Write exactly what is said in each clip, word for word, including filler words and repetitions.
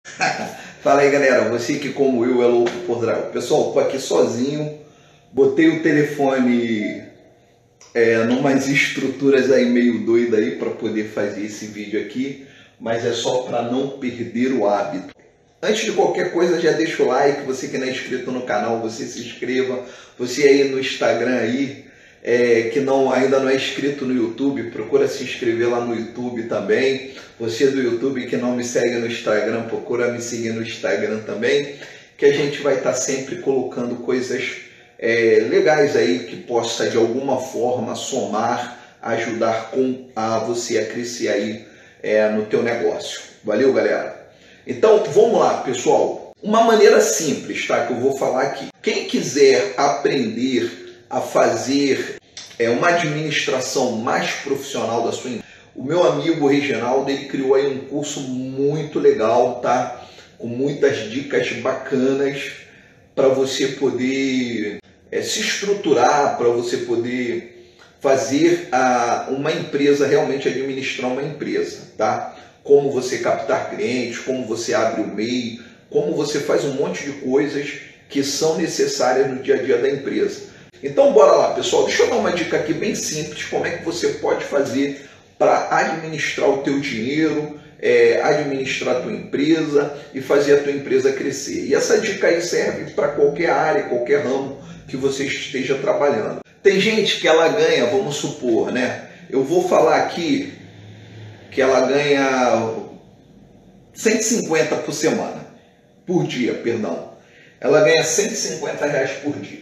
Fala aí, galera, você que como eu é louco por Dragon. Pessoal, tô aqui sozinho, botei o telefone é, numas estruturas aí meio doidas aí para poder fazer esse vídeo aqui, mas é só para não perder o hábito. Antes de qualquer coisa, já deixa o like, você que não é inscrito no canal, você se inscreva, você aí no Instagram aí, É, que não, ainda não é inscrito no YouTube, procura se inscrever lá no YouTube também. Você do YouTube que não me segue no Instagram, procura me seguir no Instagram também, que a gente vai estar sempre colocando coisas é, legais aí que possa de alguma forma somar, ajudar com a você a crescer aí é, no teu negócio. Valeu, galera? Então vamos lá, pessoal. Uma maneira simples, tá, que eu vou falar aqui. Quem quiser aprender a fazer é, uma administração mais profissional da sua empresa, o meu amigo Reginaldo, ele criou aí um curso muito legal, tá? Com muitas dicas bacanas para você poder é, se estruturar, para você poder fazer a, uma empresa, realmente administrar uma empresa, tá? Como você captar clientes, como você abre o M E I, como você faz um monte de coisas que são necessárias no dia a dia da empresa. Então bora lá, pessoal, deixa eu dar uma dica aqui bem simples, como é que você pode fazer para administrar o teu dinheiro, é, administrar a tua empresa e fazer a tua empresa crescer. E essa dica aí serve para qualquer área, qualquer ramo que você esteja trabalhando. Tem gente que ela ganha, vamos supor, né? Eu vou falar aqui que ela ganha cento e cinquenta por semana, por dia, perdão. Ela ganha cento e cinquenta reais por dia.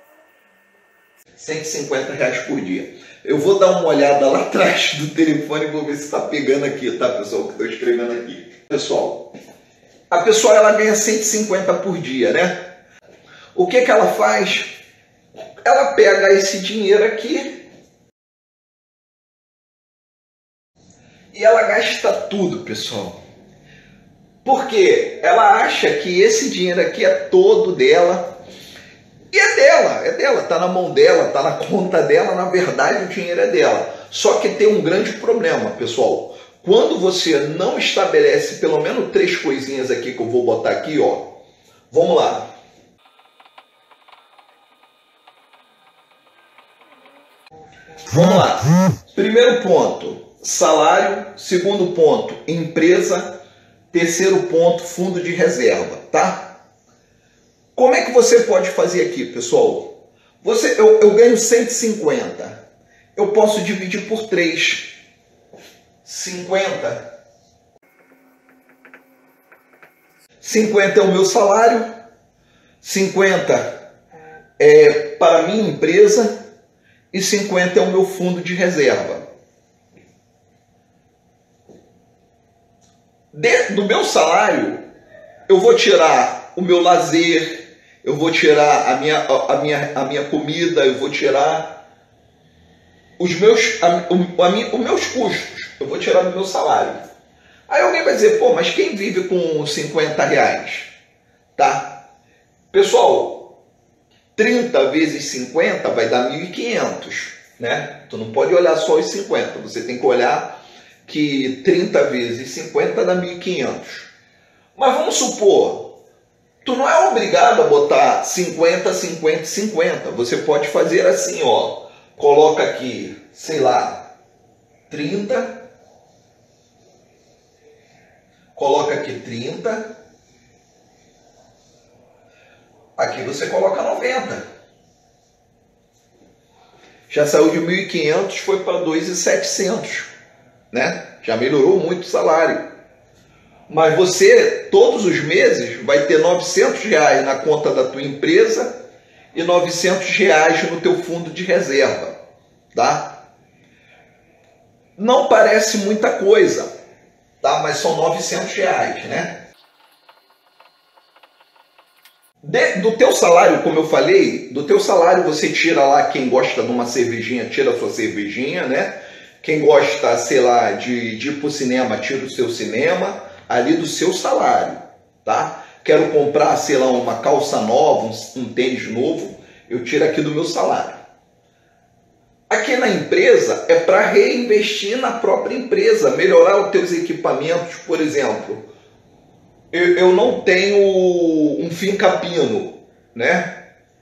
cento e cinquenta reais por dia. Eu vou dar uma olhada lá atrás do telefone e vou ver se está pegando aqui, tá, pessoal? Que estou escrevendo aqui. Pessoal, a pessoa ela ganha cento e cinquenta por dia, né? O que que ela faz? Ela pega esse dinheiro aqui e ela gasta tudo, pessoal. Porque ela acha que esse dinheiro aqui é todo dela. E é dela, é dela, tá na mão dela, tá na conta dela, na verdade o dinheiro é dela. Só que tem um grande problema, pessoal. Quando você não estabelece pelo menos três coisinhas aqui que eu vou botar aqui, ó. Vamos lá. Vamos lá. Primeiro ponto, salário. Segundo ponto, empresa. Terceiro ponto, fundo de reserva, tá? Como é que você pode fazer aqui, pessoal? Você, eu, eu ganho cento e cinquenta. Eu posso dividir por três. cinquenta. cinquenta é o meu salário. cinquenta é para a minha empresa. E cinquenta é o meu fundo de reserva. De, do meu salário, eu vou tirar o meu lazer, eu vou tirar a minha, a minha, a minha comida, eu vou tirar os meus, a, a, a, os meus custos, eu vou tirar do meu salário. Aí alguém vai dizer, pô, mas quem vive com cinquenta reais? Tá? Pessoal, trinta vezes cinquenta vai dar mil e quinhentos, né? Tu não pode olhar só os cinquenta, você tem que olhar que trinta vezes cinquenta dá mil e quinhentos. Mas vamos supor, tu não é obrigado a botar cinquenta, cinquenta, cinquenta. Você pode fazer assim, ó. Coloca aqui, sei lá, trinta. Coloca aqui trinta. Aqui você coloca noventa. Já saiu de mil e quinhentos, foi para dois mil e setecentos, né? Já melhorou muito o salário. Mas você, todos os meses, vai ter novecentos reais na conta da tua empresa e novecentos reais no teu fundo de reserva, tá? Não parece muita coisa, tá? Mas são novecentos reais, né? De, do teu salário, como eu falei, do teu salário você tira lá, quem gosta de uma cervejinha, tira a sua cervejinha, né? Quem gosta, sei lá, de, de ir pro cinema, tira o seu cinema, ali do seu salário, tá? Quero comprar, sei lá, uma calça nova, um, um tênis novo, eu tiro aqui do meu salário. Aqui na empresa é para reinvestir na própria empresa, melhorar os teus equipamentos, por exemplo. eu, eu não tenho um fim-capino, né?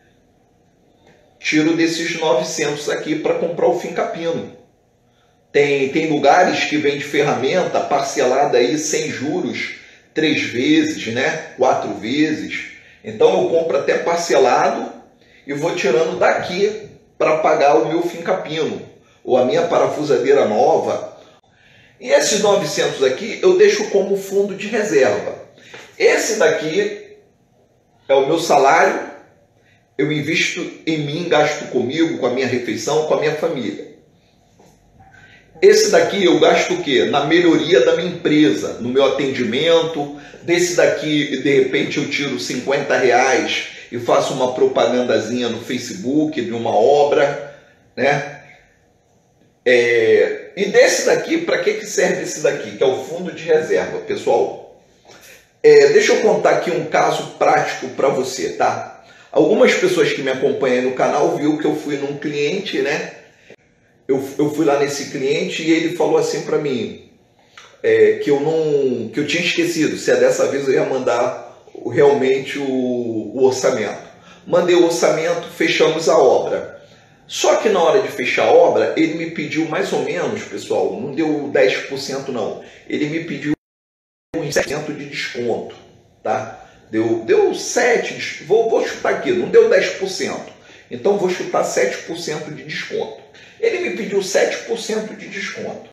Tiro desses novecentos aqui para comprar o fim-capino. Tem, tem lugares que vende ferramenta parcelada aí sem juros, três vezes, né? Quatro vezes. Então eu compro até parcelado e vou tirando daqui para pagar o meu fim-capino ou a minha parafusadeira nova. E esses novecentos aqui eu deixo como fundo de reserva. Esse daqui é o meu salário, eu invisto em mim, gasto comigo, com a minha refeição, com a minha família. Esse daqui eu gasto o quê? Na melhoria da minha empresa, no meu atendimento. Desse daqui, de repente, eu tiro cinquenta reais e faço uma propagandazinha no Facebook de uma obra, né? É... E desse daqui, para que, que serve esse daqui? Que é o fundo de reserva, pessoal. É, deixa eu contar aqui um caso prático para você, tá? Algumas pessoas que me acompanham no canal viu que eu fui num cliente, né? Eu, eu fui lá nesse cliente e ele falou assim para mim, é, que eu não, que eu tinha esquecido, se é dessa vez eu ia mandar realmente o, o orçamento. Mandei o orçamento, fechamos a obra. Só que na hora de fechar a obra, ele me pediu mais ou menos, pessoal, não deu dez por cento não, ele me pediu um sete por cento de desconto, tá? Deu, deu sete por cento, vou, vou chutar aqui, não deu dez por cento, então vou chutar sete por cento de desconto. Ele me pediu sete por cento de desconto.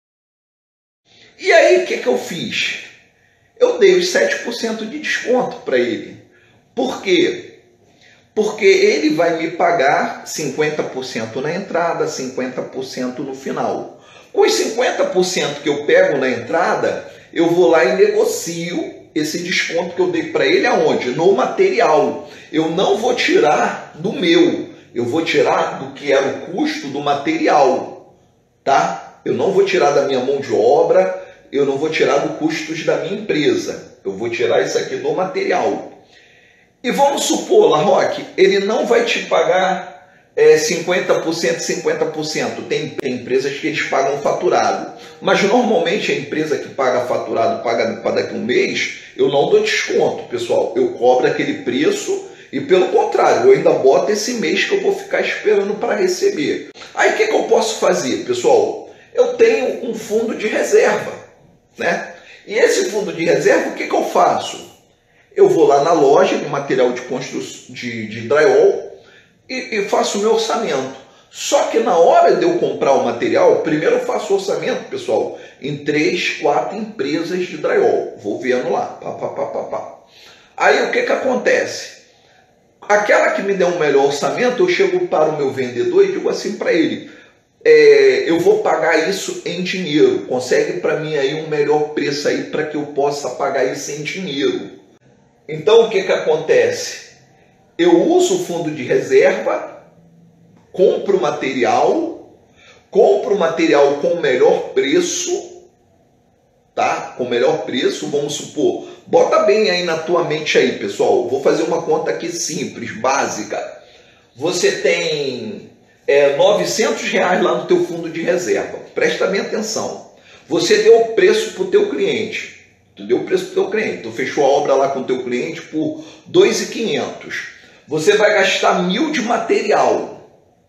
E aí, o que, que eu fiz? Eu dei os sete por cento de desconto para ele. Por quê? Porque ele vai me pagar cinquenta por cento na entrada, cinquenta por cento no final. Com os cinquenta por cento que eu pego na entrada, eu vou lá e negocio esse desconto que eu dei para ele aonde? No material. Eu não vou tirar do meu. Eu vou tirar do que era o custo do material, tá? Eu não vou tirar da minha mão de obra, eu não vou tirar dos custos da minha empresa. Eu vou tirar isso aqui do material. E vamos supor, Larroque, ele não vai te pagar é, cinquenta por cento, cinquenta por cento. Tem, tem empresas que eles pagam faturado. Mas normalmente a empresa que paga faturado, paga para daqui a um mês, eu não dou desconto, pessoal. Eu cobro aquele preço. E pelo contrário, eu ainda boto esse mês que eu vou ficar esperando para receber. Aí o que, que eu posso fazer, pessoal? Eu tenho um fundo de reserva, né? E esse fundo de reserva, o que, que eu faço? Eu vou lá na loja de material de construção de, de drywall e, e faço o meu orçamento. Só que na hora de eu comprar o material, primeiro eu faço o orçamento, pessoal, em três, quatro empresas de drywall. Vou vendo lá. Pá, pá, pá, pá, pá. Aí o que, que acontece? Aquela que me der um melhor orçamento, eu chego para o meu vendedor e digo assim para ele, é, eu vou pagar isso em dinheiro, consegue para mim aí um melhor preço aí para que eu possa pagar isso em dinheiro. Então o que, que acontece? Eu uso o fundo de reserva, compro o material, compro o material com o melhor preço, tá? Com o melhor preço, vamos supor, bota bem aí na tua mente aí, pessoal. Vou fazer uma conta aqui simples, básica. Você tem é, novecentos reais lá no teu fundo de reserva. Presta bem atenção. Você deu o preço para o teu cliente. Tu deu o preço para o teu cliente. Tu fechou a obra lá com o teu cliente por dois mil e quinhentos. Você vai gastar mil de material.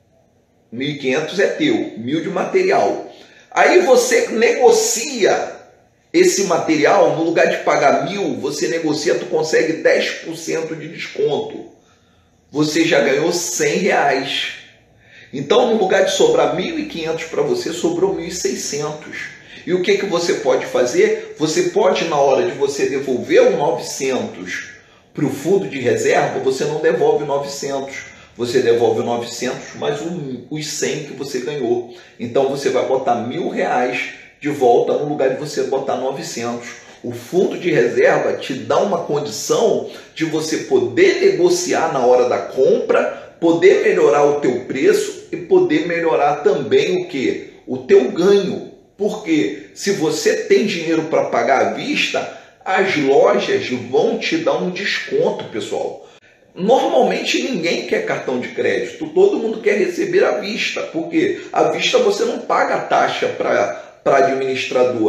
mil e quinhentos é teu, mil de material. Aí você negocia esse material, no lugar de pagar mil, você negocia, tu consegue dez por cento de desconto. Você já ganhou cem reais. Então, no lugar de sobrar mil e quinhentos para você, sobrou mil e seiscentos. E o que, que você pode fazer? Você pode, na hora de você devolver o novecentos para o fundo de reserva, você não devolve novecentos. Você devolve novecentos mais um, os cem que você ganhou. Então, você vai botar mil reais de volta no lugar de você botar novecentos. O fundo de reserva te dá uma condição de você poder negociar na hora da compra, poder melhorar o teu preço e poder melhorar também o quê? O teu ganho. Porque se você tem dinheiro para pagar à vista, as lojas vão te dar um desconto, pessoal. Normalmente ninguém quer cartão de crédito, todo mundo quer receber à vista, porque à vista você não paga a taxa para para a administradora.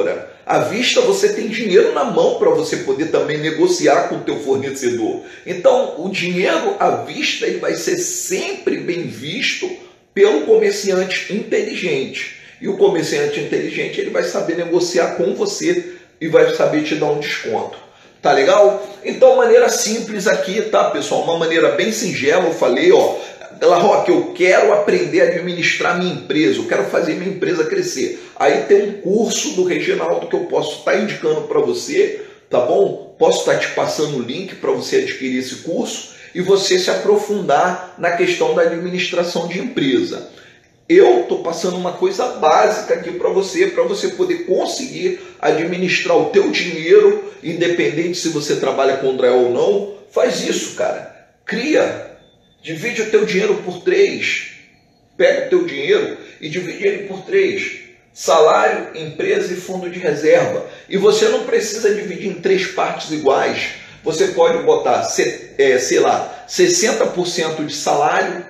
À vista você tem dinheiro na mão para você poder também negociar com o teu fornecedor. Então o dinheiro à vista ele vai ser sempre bem visto pelo comerciante inteligente. E o comerciante inteligente ele vai saber negociar com você e vai saber te dar um desconto. Tá legal? Então maneira simples aqui, tá pessoal? Uma maneira bem singela, eu falei, ó. La Roque, eu quero aprender a administrar minha empresa, eu quero fazer minha empresa crescer. Aí tem um curso do Reginaldo que eu posso estar indicando para você, tá bom? Posso estar te passando o link para você adquirir esse curso e você se aprofundar na questão da administração de empresa. Eu estou passando uma coisa básica aqui para você, para você poder conseguir administrar o teu dinheiro, independente se você trabalha com drywall ou não. Faz isso, cara. Cria. Divide o teu dinheiro por três. Pega o teu dinheiro e divide ele por três. Salário, empresa e fundo de reserva. E você não precisa dividir em três partes iguais. Você pode botar, sei lá, sessenta por cento de salário,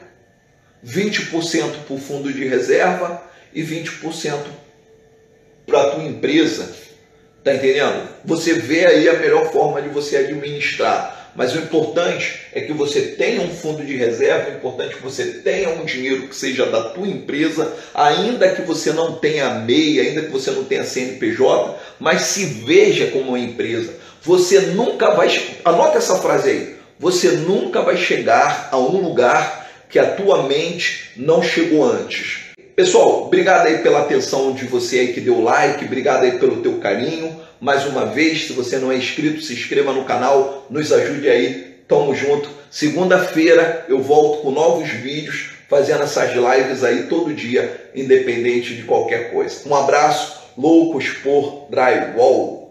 vinte por cento para o fundo de reserva e vinte por cento para a tua empresa. Tá entendendo? Você vê aí a melhor forma de você administrar. Mas o importante é que você tenha um fundo de reserva, o importante é que você tenha um dinheiro que seja da tua empresa, ainda que você não tenha M E I, ainda que você não tenha C N P J, mas se veja como uma empresa. Você nunca vai, anota essa frase aí, você nunca vai chegar a um lugar que a tua mente não chegou antes. Pessoal, obrigado aí pela atenção de você aí que deu like, obrigado aí pelo teu carinho. Mais uma vez, se você não é inscrito, se inscreva no canal, nos ajude aí, tamo junto. Segunda-feira eu volto com novos vídeos, fazendo essas lives aí todo dia, independente de qualquer coisa. Um abraço, loucos por drywall.